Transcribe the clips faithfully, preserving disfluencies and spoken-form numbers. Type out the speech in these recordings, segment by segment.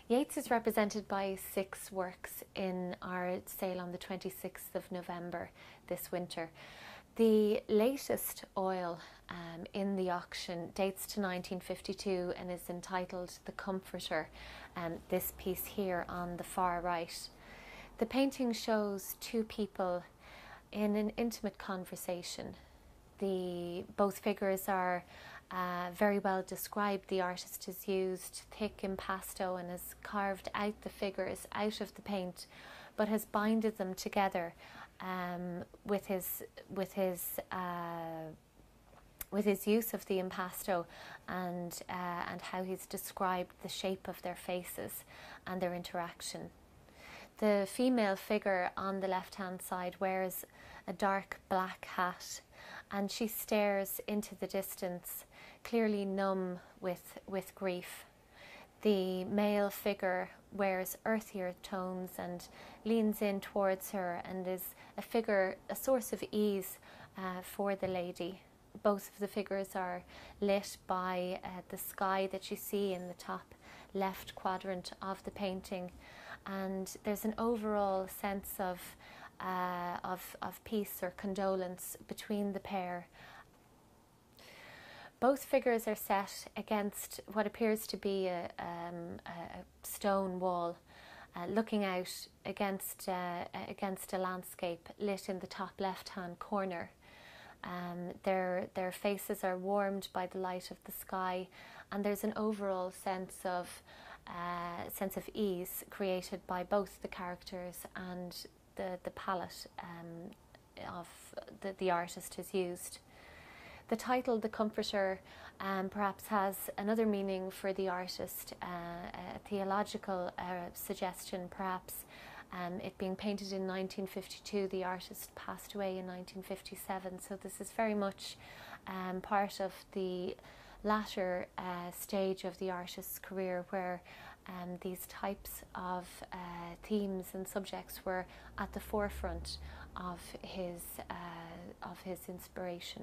Yeats is represented by six works in our sale on the twenty-sixth of November this winter. The latest oil um, in the auction dates to nineteen fifty-two and is entitled The Comforter, um, this piece here on the far right. The painting shows two people in an intimate conversation. The, both figures are uh, very well described. The artist has used thick impasto and has carved out the figures out of the paint, but has binded them together um, with his with his uh, with his use of the impasto and uh, and how he's described the shape of their faces and their interaction. The female figure on the left-hand side wears a dark black hat, and she stares into the distance, clearly numb with, with grief. The male figure wears earthier tones and leans in towards her and is a figure, a source of ease uh, for the lady. Both of the figures are lit by uh, the sky that you see in the top left quadrant of the painting, and there's an overall sense of Uh, of, of peace or condolence between the pair. Both figures are set against what appears to be a, um, a stone wall, uh, looking out against, uh, against a landscape lit in the top left-hand corner. Um, their, their faces are warmed by the light of the sky, and there's an overall sense of, uh, sense of ease created by both the characters and The, the palette um, of the, the artist has used. The title, The Comforter, um, perhaps has another meaning for the artist, uh, a theological uh, suggestion perhaps. Um, it being painted in nineteen fifty-two, the artist passed away in nineteen fifty-seven, so this is very much um, part of the latter uh, stage of the artist's career, where um, these types of uh, themes and subjects were at the forefront of his uh, of his inspiration.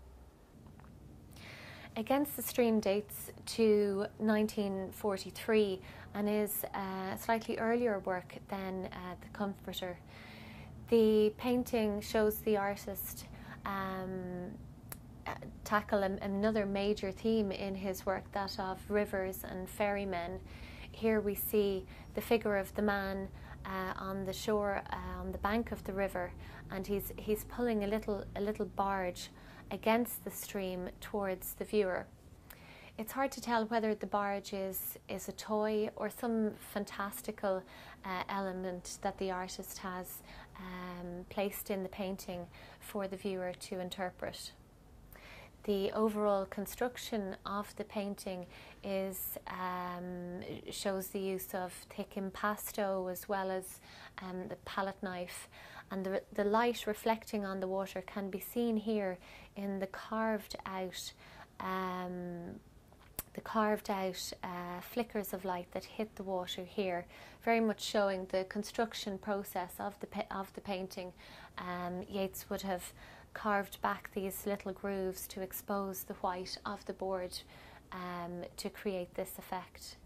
Against the Stream dates to nineteen forty-three and is a slightly earlier work than uh, The Comforter. The painting shows the artist um, tackle another major theme in his work, that of rivers and ferrymen. Here we see the figure of the man uh, on the shore, uh, on the bank of the river, and he's he's pulling a little a little barge against the stream towards the viewer. It's hard to tell whether the barge is is a toy or some fantastical uh, element that the artist has um, placed in the painting for the viewer to interpret. The overall construction of the painting is um, shows the use of thick impasto as well as um, the palette knife, and the, the light reflecting on the water can be seen here in the carved out um, the carved out uh, flickers of light that hit the water here, very much showing the construction process of the of the painting. Um, Yeats would have carved back these little grooves to expose the white of the board um, to create this effect.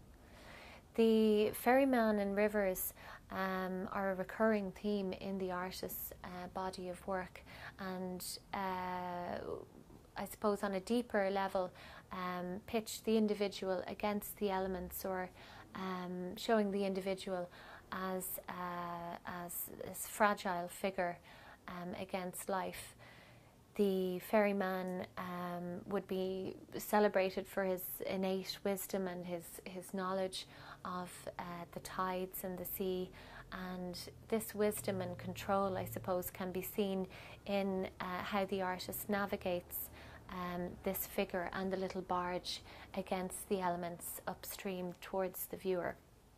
The ferryman and rivers um, are a recurring theme in the artist's uh, body of work, and uh, I suppose on a deeper level um, pitch the individual against the elements, or um, showing the individual as, uh, as as fragile figure um, against life. The ferryman um, would be celebrated for his innate wisdom and his, his knowledge of uh, the tides and the sea, and this wisdom and control, I suppose, can be seen in uh, how the artist navigates um, this figure and the little barge against the elements upstream towards the viewer.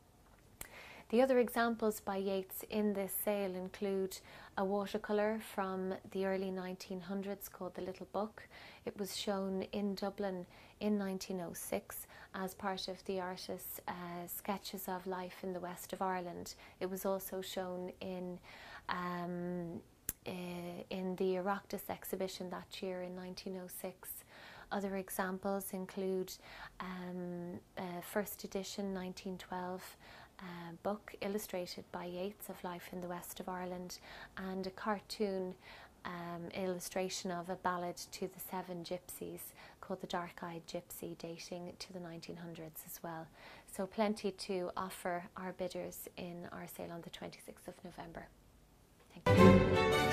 The other examples by Yeats in this sale include a watercolour from the early nineteen hundreds called The Little Book. It was shown in Dublin in nineteen oh six as part of the artist's uh, sketches of life in the west of Ireland. It was also shown in um, uh, in the Oireachtas exhibition that year in nineteen oh six. Other examples include um, uh, first edition nineteen twelve uh, book illustrated by Yeats of life in the west of Ireland, and a cartoon um, illustration of a ballad to the seven gypsies called The Dark-Eyed Gypsy, dating to the nineteen hundreds as well. So plenty to offer our bidders in our sale on the twenty-sixth of November. Thank you.